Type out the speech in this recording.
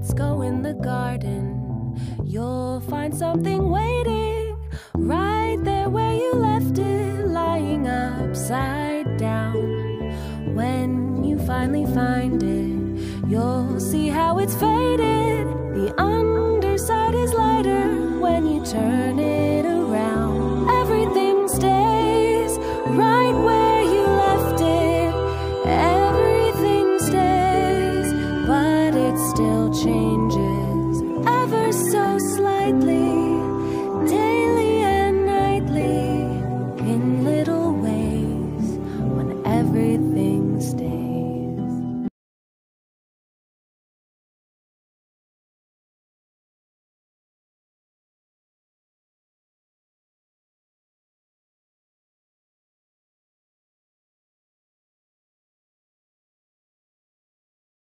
let's go in the garden. You'll find something waiting right there where you left it, lying upside down. When you finally find it, you'll see how it's faded. The underside is lighter when you turn it around. Everything stays right where you left it. Everything stays, but it's still changing.